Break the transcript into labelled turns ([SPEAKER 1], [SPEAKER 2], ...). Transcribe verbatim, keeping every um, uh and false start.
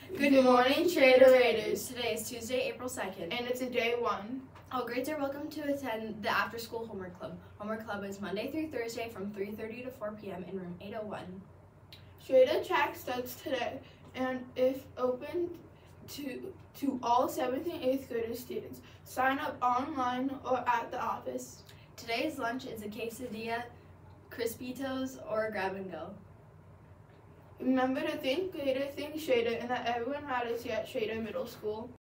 [SPEAKER 1] Good morning, Trader Raiders.
[SPEAKER 2] Today is Tuesday, April second.
[SPEAKER 1] And it's a day one.
[SPEAKER 2] All grades are welcome to attend the after-school homework club. Homework club is Monday through Thursday from three thirty to four p m in room eight oh one.
[SPEAKER 1] Shreya Track starts today and is open to, to all seventh and eighth graders students. Sign up online or at the office.
[SPEAKER 2] Today's lunch is a quesadilla, Crispitos, or grab and go.
[SPEAKER 1] Remember to think greater, think Shreya, and that everyone matters here at Shreya Middle School.